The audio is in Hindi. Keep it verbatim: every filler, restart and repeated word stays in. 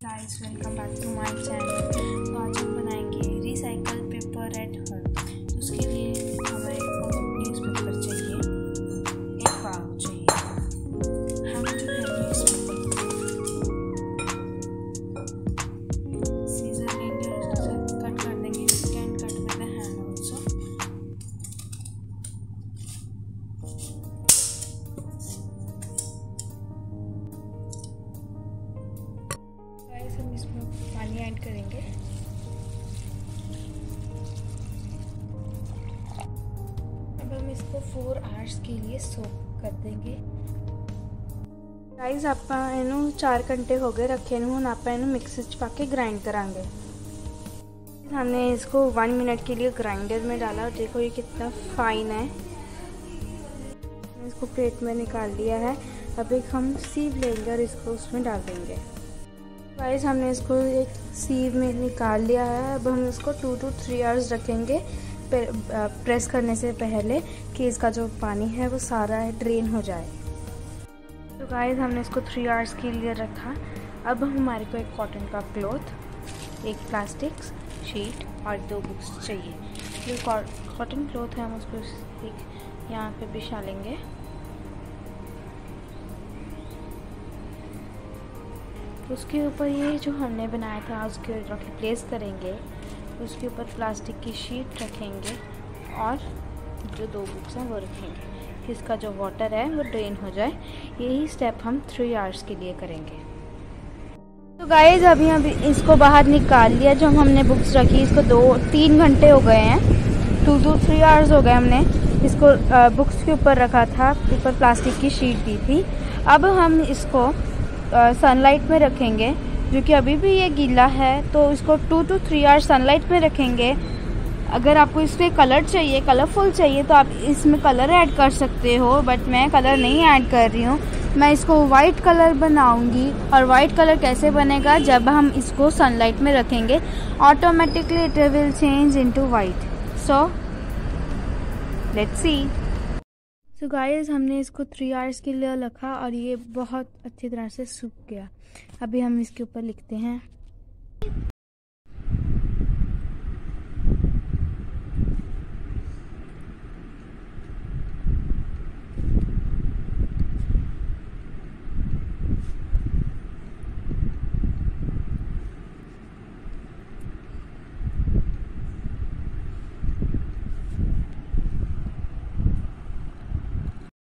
Guys, welcome back to my channel. तो आज हम बनाएंगे रिसाइकल पेपर एट होम। उसके लिए हमें न्यूज़पेपर चाहिए, एक बाग चाहिए। हम जो है न्यूज़पेपर सीजर लेंगे और उसे कट कर देंगे। You can cut with the hand also. Guys, हम इसमें पानी ऐड करेंगे। अब हम इसको फोर आवर्स के लिए सोक कर देंगे। गाइस, आप इनू चार घंटे हो गए रखे हूँ। आप इनू मिक्सर च पाके ग्राइंड करांगे। हमने इसको वन मिनट के लिए ग्राइंडर में डाला और देखो ये कितना फाइन है। इसको प्लेट में निकाल लिया है। अब एक हम सीव लेंगे और इसको उसमें डाल देंगे। गाइस, हमने इसको एक सीव में निकाल लिया है। अब हम इसको टू टू थ्री आवर्स रखेंगे प्रेस करने से पहले, कि इसका जो पानी है वो सारा ड्रेन हो जाए। तो गाइस, हमने इसको थ्री आवर्स के लिए रखा। अब हमारे को एक कॉटन का क्लॉथ, एक प्लास्टिक शीट और दो बुक्स चाहिए। जो कॉटन क्लॉथ है हम उसको एक यहाँ पे बिछा लेंगे। उसके ऊपर ये जो हमने बनाया था उसके प्लेस करेंगे। उसके ऊपर प्लास्टिक की शीट रखेंगे और जो दो बुक्स हैं वो रखेंगे। इसका जो वाटर है वो ड्रेन हो जाए। यही स्टेप हम थ्री आवर्स के लिए करेंगे। तो गाइस, अभी अभी इसको बाहर निकाल लिया। जो हमने बुक्स रखी इसको दो तीन घंटे हो गए हैं। टू टू थ्री आवर्स हो गए। हमने इसको बुक्स के ऊपर रखा था, ऊपर प्लास्टिक की शीट दी थी। अब हम इसको सनलाइट में रखेंगे, जो कि अभी भी ये गीला है। तो इसको two to three hours sunlight में रखेंगे। अगर आपको इसमें कलर चाहिए, कलरफुल चाहिए, तो आप इसमें कलर ऐड कर सकते हो, बट मैं कलर नहीं ऐड कर रही हूँ। मैं इसको वाइट कलर बनाऊंगी। और वाइट कलर कैसे बनेगा? जब हम इसको सनलाइट में रखेंगे, automatically it will change into white. So let's see. तो गाइस, हमने इसको थ्री आवर्स के लिए रखा और ये बहुत अच्छी तरह से सूख गया। अभी हम इसके ऊपर लिखते हैं।